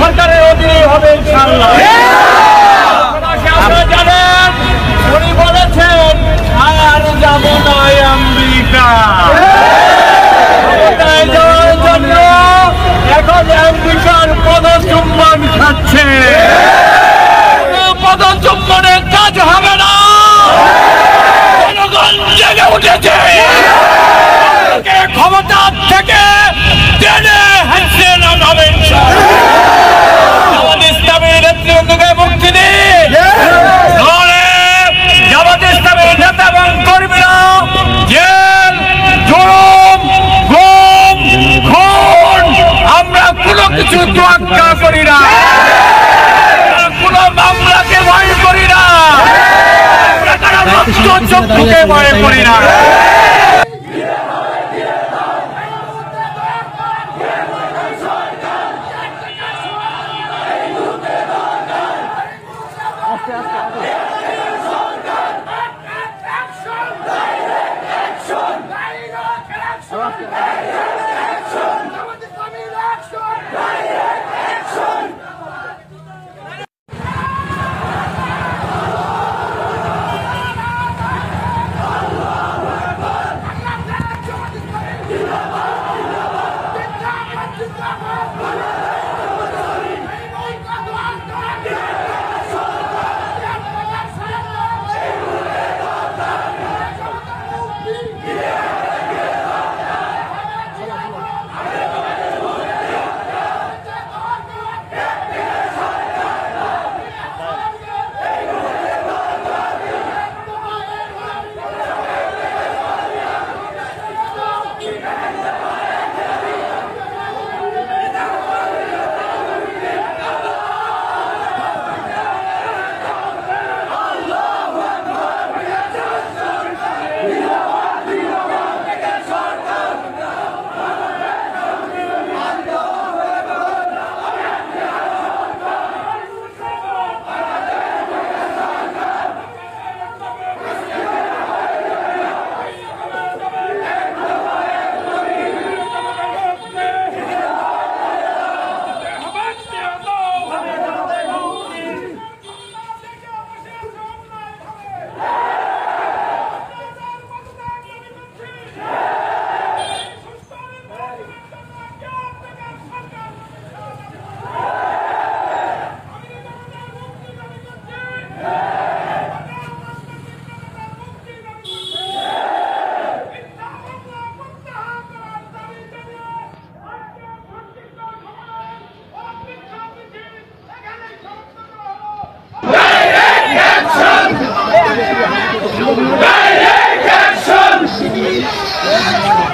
সরকারের অধীনে হবে ইনশাআল্লাহ। আপনারা জানেন উনি বলেছেন আর যাব না আমেরিকা, যাওয়ার জন্য এখন আমেরিকার পদচুম্বন খাচ্ছে। পদচুম্বনের কাজ হবে না, জনগণ জেগে উঠেছে। ক্ষমতা থেকে টেনে হাসছে নামাবেন। জামাত ইসলামের নেতৃবৃন্দকে মুক্তি দিন, নাহলে জামাত ইসলামের নেতা এবং কর্মীরা জেল, জুলুম, গুম, খুন আমরা কোনো কিছু তোয়াক্কা করি না, কোনো মামলাকে ভয় করি না, রক্তচক্ষুকে ভয় করি না। Direct action!